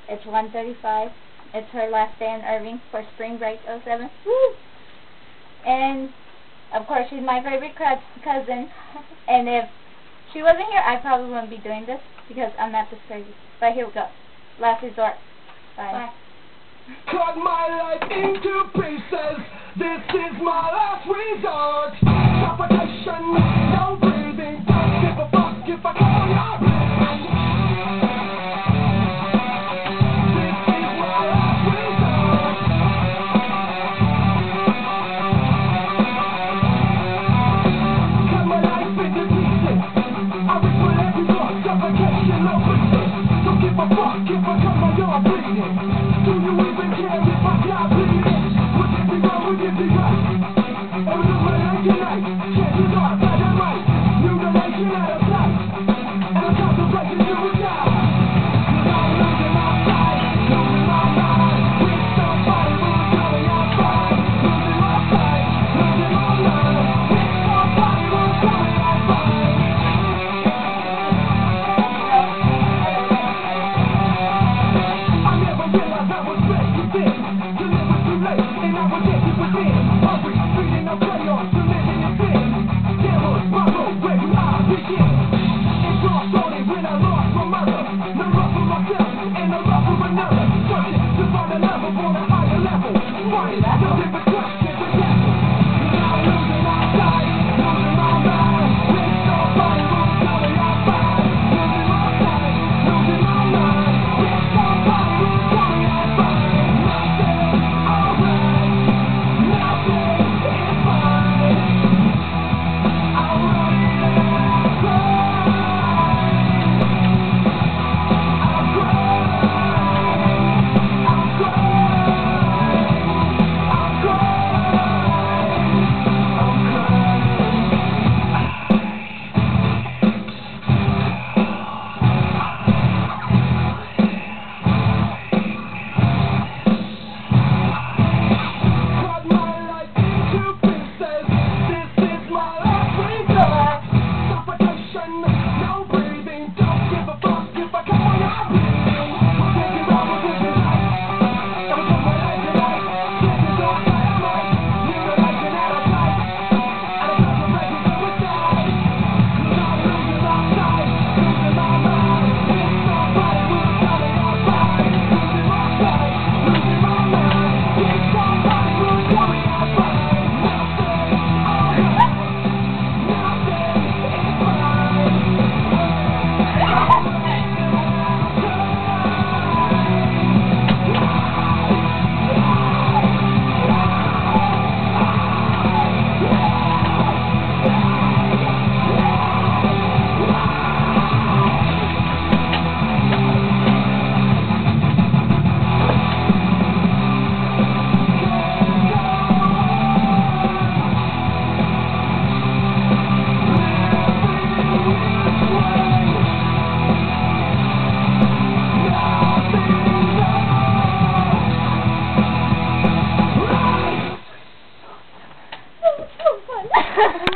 It's 1:35. It's her last day in Irving for spring break '07. Woo! And of course, she's my favorite cousin. And if she wasn't here, I probably wouldn't be doing this because I'm not this crazy. But here we go. Last resort. Bye. Bye. Cut my life into pieces. This is my last resort. Suffocation, no breathing. Don't give a fuck if I call your name. This is my last resort. Cut my life into pieces. I wish for every thought. Suffocation, no breathing. Don't give a fuck if I cut my arm breathing. Do you even care if I die bleeding? Would it be wrong, would it be right? And look what I tonight. Chances are that I'm right. Mutilation out of sight. And I'm contemplating suicide. Cause I'm losing my sight, losing my mind. With somebody who's coming outside. Losing my sight, losing my mind. With somebody who's coming outside. I never realized I was ready to this. Till it was too late, and I was empty within. Hungry, feeding on chaos, to living in sin. There was my road where I begin. It's all started when I lost my mother. No love for myself, and no love for another. Searching to find a love for